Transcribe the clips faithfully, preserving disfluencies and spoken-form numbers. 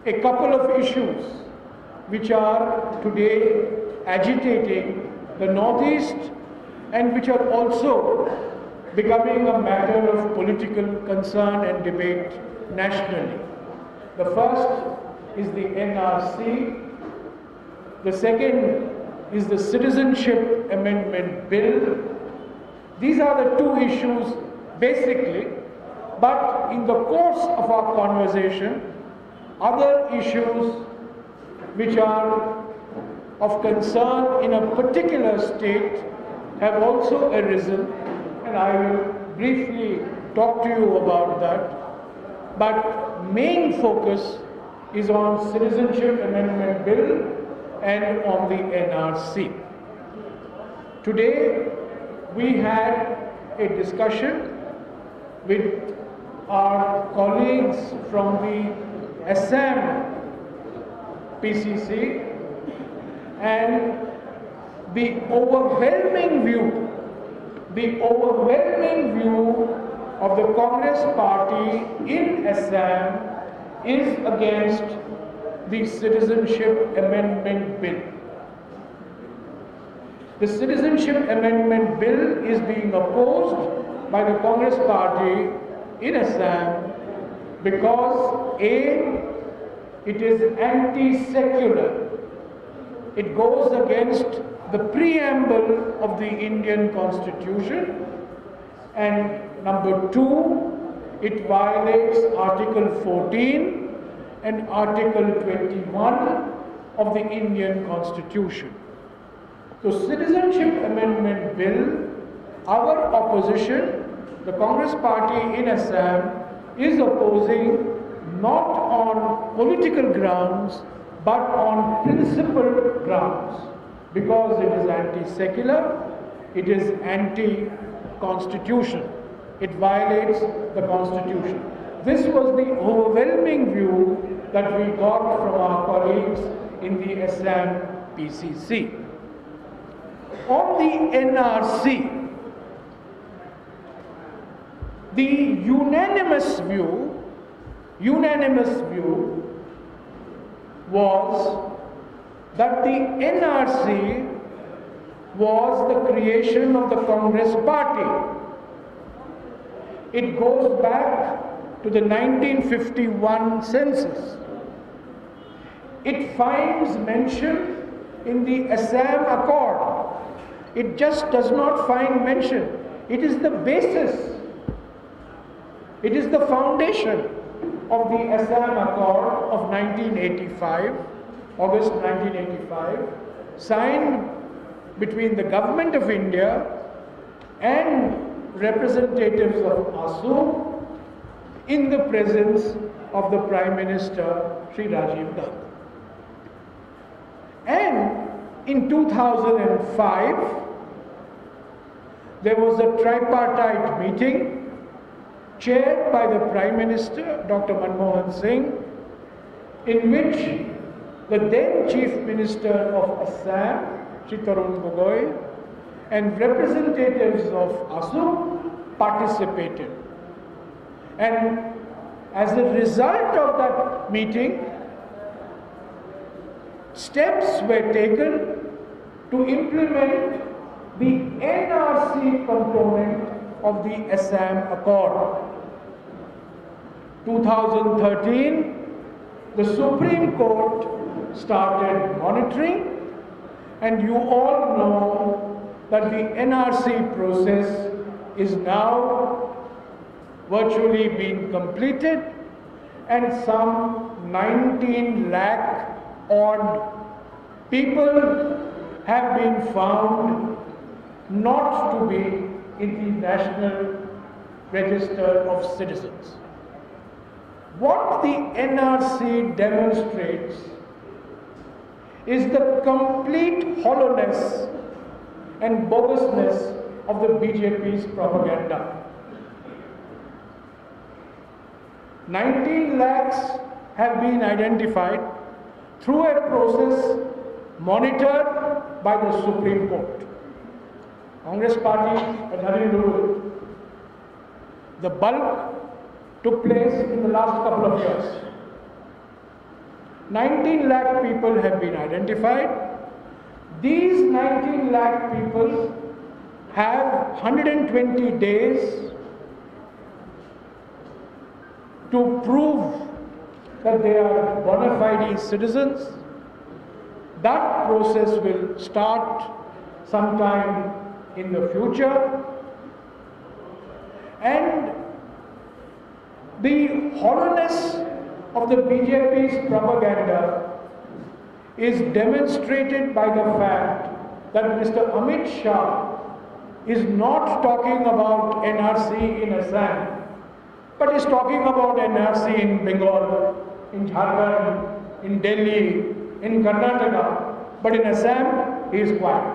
a couple of issues which are today agitating the Northeast and which are also becoming a matter of political concern and debate nationally. The first is the N R C. The second is the Citizenship Amendment Bill. These are the two issues basically, but in the course of our conversation, other issues which are of concern in a particular state have also arisen, and I will briefly talk to you about that. But main focus is on Citizenship Amendment Bill and on the N R C. Today we had a discussion with our colleagues from the Assam P C C, and the overwhelming view, the overwhelming view of the Congress party in Assam is against the Citizenship Amendment Bill. The Citizenship Amendment Bill is being opposed by the Congress party in Assam because A, it is anti-secular. It goes against the preamble of the Indian Constitution, and number two, it violates Article fourteen and Article twenty-one of the Indian Constitution. So Citizenship Amendment Bill, our opposition, the Congress party in Assam, is opposing not on political grounds but on principle grounds, because it is anti-secular, it is anti-constitution, it violates the Constitution. This was the overwhelming view that we got from our colleagues in the Assam P C C. On the N R C, the unanimous view, unanimous view was that the N R C was the creation of the Congress party. It goes back to the nineteen fifty-one census. It finds mention in the Assam Accord. It just does not find mention. It is the basis. It is the foundation of the Assam Accord of nineteen eighty-five, August nineteen eighty-five, signed between the Government of India and representatives of ASU in the presence of the Prime Minister, Sri Rajiv Gandhi. And in two thousand five, there was a tripartite meeting chaired by the Prime Minister, Doctor Manmohan Singh, in which the then Chief Minister of Assam, Shri Tarun Gogoi, and representatives of ASU participated. And as a result of that meeting, steps were taken to implement the N R C component of the Assam Accord. two thousand thirteen, the Supreme Court started monitoring, and you all know that the N R C process is now virtually being completed, and some nineteen lakh odd people have been found not to be in the National Register of Citizens. What the N R C demonstrates is the complete hollowness and bogusness of the B J P's propaganda. nineteen lakhs have been identified through a process monitored by the Supreme Court. Congress party had nothing to do with it. The bulk took place in the last couple of years. nineteen lakh people have been identified. These nineteen lakh people have one hundred twenty days to prove that they are bona fide citizens. That process will start sometime in the future. And the hollowness of the B J P's propaganda is demonstrated by the fact that Mister Amit Shah is not talking about N R C in Assam, but is talking about N R C in Bengal, in Jharkhand, in Delhi, in Karnataka, but in Assam he is quiet.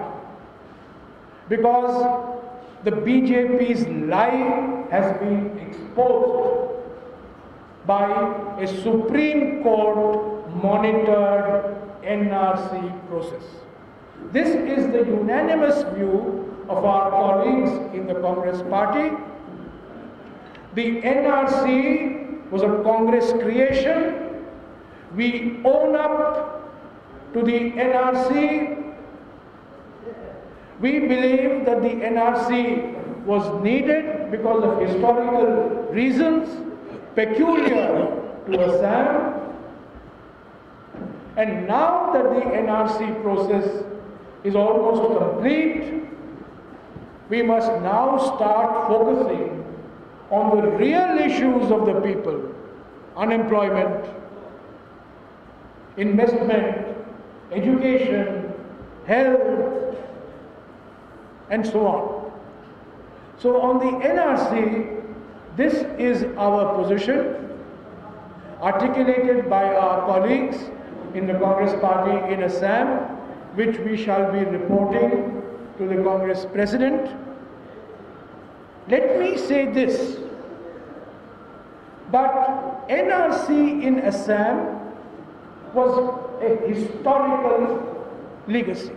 Because the B J P's lie has been exposed by a Supreme Court monitored N R C process. This is the unanimous view of our colleagues in the Congress party. The N R C was a Congress creation. We own up to the N R C. We believe that the N R C was needed because of historical reasons peculiar to Assam. And now that the N R C process is almost complete, we must now start focusing on the real issues of the people: unemployment, investment, education, health, and so on. So on the N R C, this is our position, articulated by our colleagues in the Congress party in Assam, which we shall be reporting to the Congress President. Let me say this, that N R C in Assam was a historical legacy.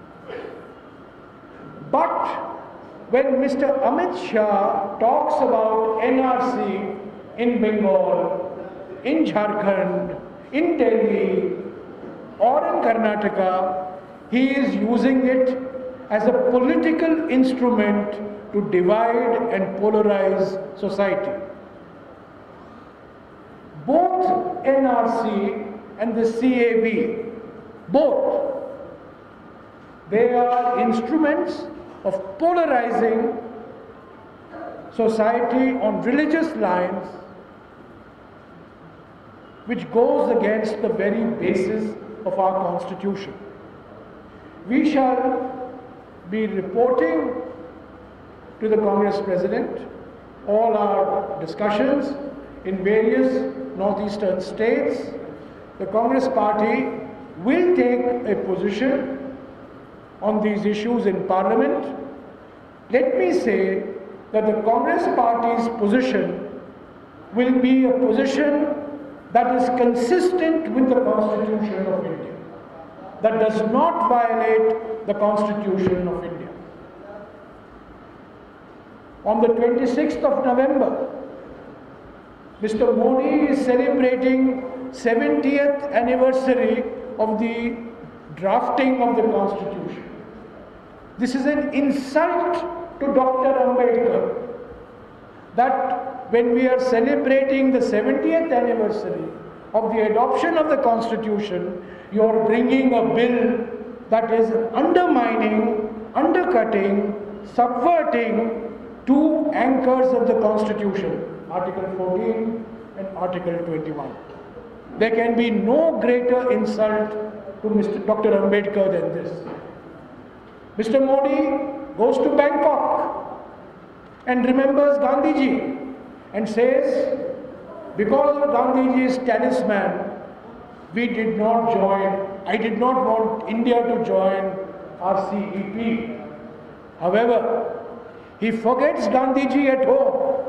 But when Mister Amit Shah talks about N R C in Bengal, in Jharkhand, in Delhi, or in Karnataka, he is using it as a political instrument to divide and polarize society. Both N R C and the C A B, both, they are instruments of polarizing society on religious lines, which goes against the very basis of our Constitution. We shall be reporting to the Congress President all our discussions in various northeastern states. The Congress party will take a position on these issues in Parliament. Let me say that the Congress party's position will be a position that is consistent with the Constitution of India, that does not violate the Constitution of India. On the twenty-sixth of November, Mister Modi is celebrating seventieth anniversary of the drafting of the Constitution. This is an insult to Doctor Ambedkar, that when we are celebrating the seventieth anniversary of the adoption of the Constitution, you are bringing a bill that is undermining, undercutting, subverting two anchors of the Constitution, Article fourteen and Article twenty-one. There can be no greater insult to Mister Doctor Ambedkar than this. Mister Modi goes to Bangkok and remembers Gandhiji and says, because of Gandhiji's talisman, we did not join, I did not want India to join R C E P. However, he forgets Gandhiji at home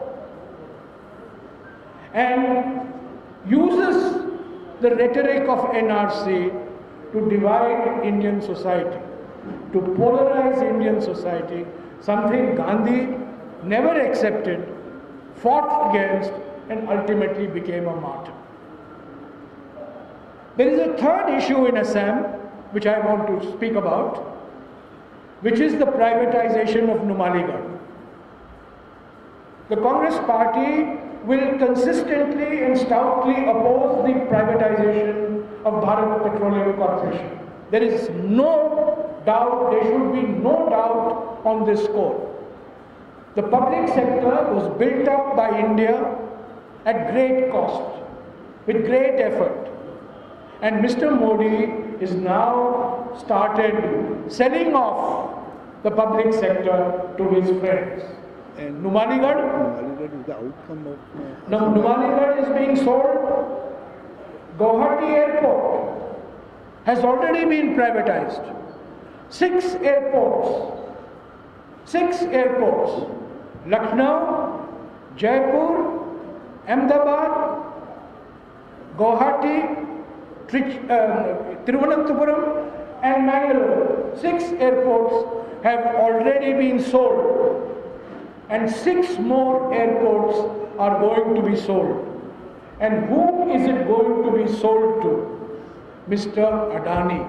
and uses the rhetoric of N R C to divide Indian society, to polarize Indian society, something Gandhi never accepted, fought against, and ultimately became a martyr. There is a third issue in Assam which I want to speak about, which is the privatization of Numaligarh. The Congress party will consistently and stoutly oppose the privatization of Bharat Petroleum Corporation. There is no doubt, there should be no doubt on this score. The public sector was built up by India at great cost, with great effort. And Mister Modi is now started selling off the public sector to his friends. And Numaligarh, Numaligarh is the outcome of... Uh, now Numaligarh is being sold. Guwahati Airport has already been privatized. Six airports, six airports, Lucknow, Jaipur, Ahmedabad, Guwahati, Thiruvananthapuram and Mangalore. Six airports have already been sold, and six more airports are going to be sold. And whom is it going to be sold to? Mister Adani.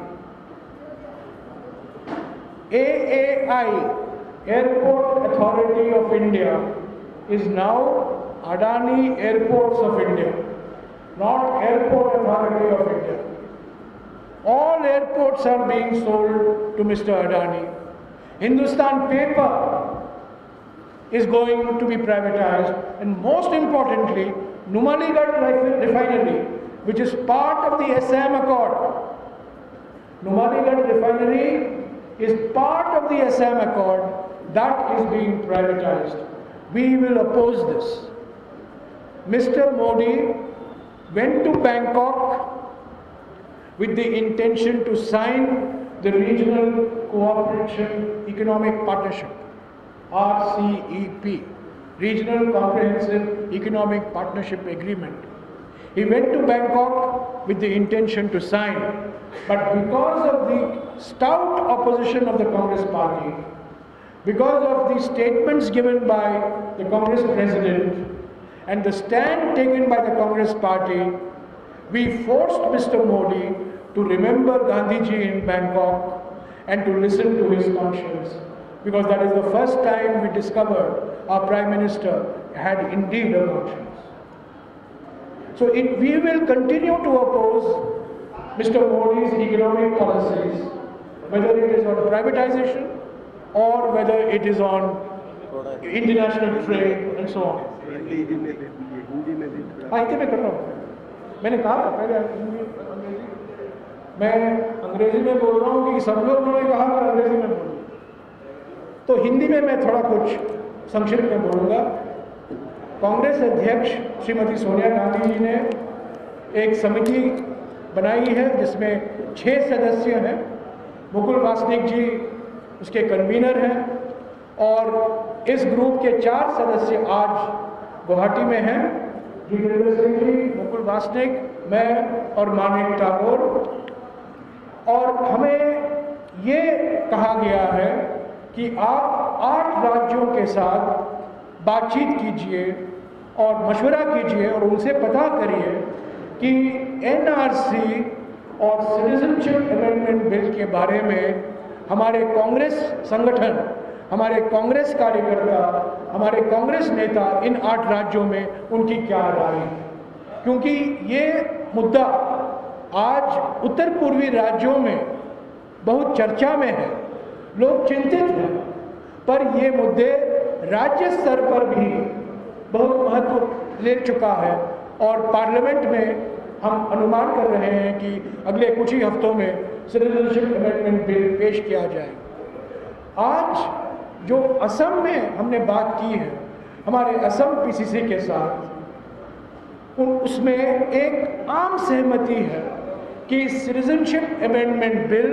A A I, Airport Authority of India, is now Adani Airports of India, not Airport Authority of India. All airports are being sold to Mister Adani. Hindustan Paper is going to be privatized, and most importantly, Numaligarh Refinery, which is part of the Assam Accord. Numaligarh Refinery is part of the Assam Accord, that is being privatized. We will oppose this. Mister Modi went to Bangkok with the intention to sign the Regional Cooperation Economic Partnership, R C E P, Regional Comprehensive Economic Partnership Agreement. He went to Bangkok with the intention to sign, but because of the stout opposition of the Congress party, because of the statements given by the Congress president and the stand taken by the Congress party, we forced Mister Modi to remember Gandhiji in Bangkok and to listen to his conscience, because that is the first time we discovered our Prime Minister had indeed a conscience. So it, we will continue to oppose Mister Modi's economic policies, whether it is on privatization or whether it is on international trade and so on. हाँ हिंदी में कर रहा हूँ, मैंने कहा था पहले अंग्रेजी, मैं अंग्रेजी में बोल रहा हूँ कि सब लोग उन्होंने कहा कि अंग्रेजी में बोलो, तो हिंदी में मैं थोड़ा कुछ संक्षिप्त में बोलूँगा। कांग्रेस अध्यक्ष श्रीमती सोनिया गांधी जी ने एक समिति बनाई है जिसमें छः सदस्य हैं। मुकुल वासनिक जी उसके कन्वीनर हैं और इस ग्रुप के चार सदस्य आज गुवाहाटी में हैं, जितेंद्र सिंह जी, मुकुल वासनिक, मैं और मानिक टागोर। और हमें ये कहा गया है कि आप आठ राज्यों के साथ बातचीत कीजिए और मशवरा कीजिए और उनसे पता करिए कि एन आर सी और सिटीजनशिप अमेंडमेंट बिल के बारे में हमारे कांग्रेस संगठन, हमारे कांग्रेस कार्यकर्ता, हमारे कांग्रेस नेता इन आठ राज्यों में उनकी क्या राय है, क्योंकि ये मुद्दा आज उत्तर पूर्वी राज्यों में बहुत चर्चा में है, लोग चिंतित हैं, पर ये मुद्दे राज्य स्तर पर भी बहुत महत्व ले चुका है और पार्लियामेंट में हम अनुमान कर रहे हैं कि अगले कुछ ही हफ्तों में सिटीजनशिप अमेंडमेंट बिल पेश किया जाएगा। आज जो असम में हमने बात की है हमारे असम पी सी सी के साथ, उन उसमें एक आम सहमति है कि सिटीजनशिप अमेंडमेंट बिल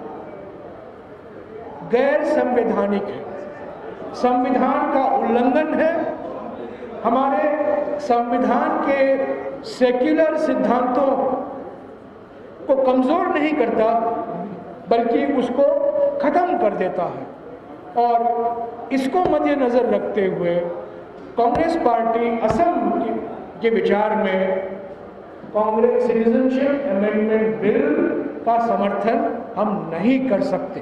गैर संवैधानिक है, संविधान का उल्लंघन है, हमारे संविधान के सेक्युलर सिद्धांतों को कमज़ोर नहीं करता बल्कि उसको ख़त्म कर देता है। और इसको मद्देनज़र रखते हुए कांग्रेस पार्टी असम के विचार में कांग्रेस सिटीजनशिप अमेंडमेंट बिल का समर्थन हम नहीं कर सकते।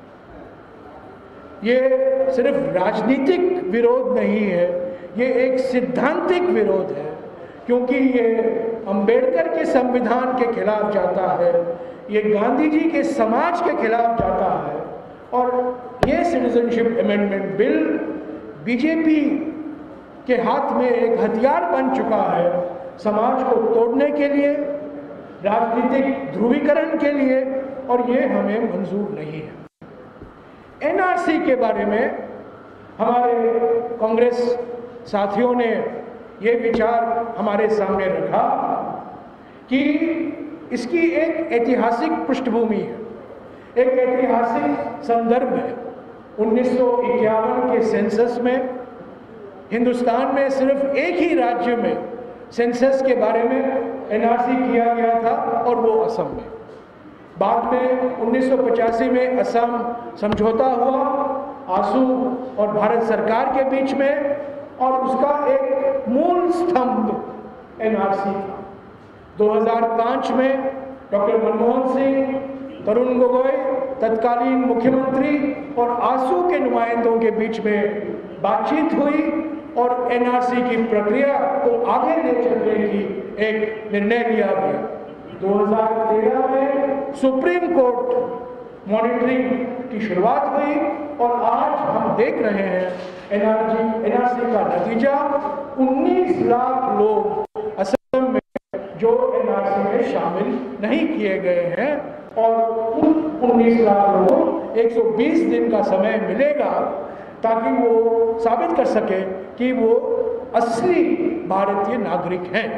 ये सिर्फ राजनीतिक विरोध नहीं है, ये एक सिद्धांतिक विरोध है, क्योंकि ये अंबेडकर के संविधान के खिलाफ जाता है, ये गांधी जी के समाज के खिलाफ जाता है, और ये सिटीजनशिप अमेंडमेंट बिल बीजेपी के हाथ में एक हथियार बन चुका है समाज को तोड़ने के लिए, राजनीतिक ध्रुवीकरण के लिए, और ये हमें मंजूर नहीं है। एनआरसी के बारे में हमारे कांग्रेस साथियों ने ये विचार हमारे सामने रखा कि इसकी एक ऐतिहासिक पृष्ठभूमि है, एक ऐतिहासिक संदर्भ है। उन्नीस सौ इक्यावन के सेंसस में हिंदुस्तान में सिर्फ एक ही राज्य में सेंसस के बारे में एनआरसी किया गया था, और वो असम में। बाद में उन्नीस सौ पचासी में असम समझौता हुआ आसू और भारत सरकार के बीच में, और उसका एक मूल स्तंभ एनआरसी था। दो हज़ार पाँच में डॉक्टर मनमोहन सिंह, तरुण गोगोई तत्कालीन मुख्यमंत्री और आसू के नुमाइंदों के बीच में बातचीत हुई और एनआरसी की प्रक्रिया को आगे ले चलने की एक निर्णय लिया गया। दो हज़ार तेरह में सुप्रीम कोर्ट मॉनिटरिंग की शुरुआत हुई, और आज हम देख रहे हैं एनआरसी एनआरसी का नतीजा। उन्नीस लाख लोग असम में जो एनआरसी में शामिल नहीं किए गए हैं, और उन उन्नीस लाख लोगों को एक सौ बीस दिन का समय मिलेगा ताकि वो साबित कर सके कि वो असली भारतीय नागरिक हैं।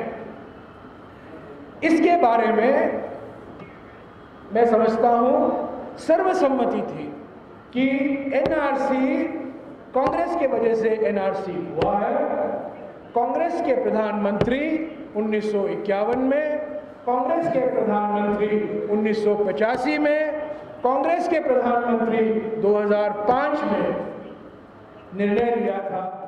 इसके बारे में मैं समझता हूं सर्वसम्मति थी कि एनआरसी, कांग्रेस के वजह से एनआरसी हुआ है। कांग्रेस के प्रधानमंत्री उन्नीस सौ इक्यावन में, कांग्रेस के प्रधानमंत्री उन्नीस सौ पचासी में, कांग्रेस के प्रधानमंत्री दो हज़ार पाँच में निर्णय लिया था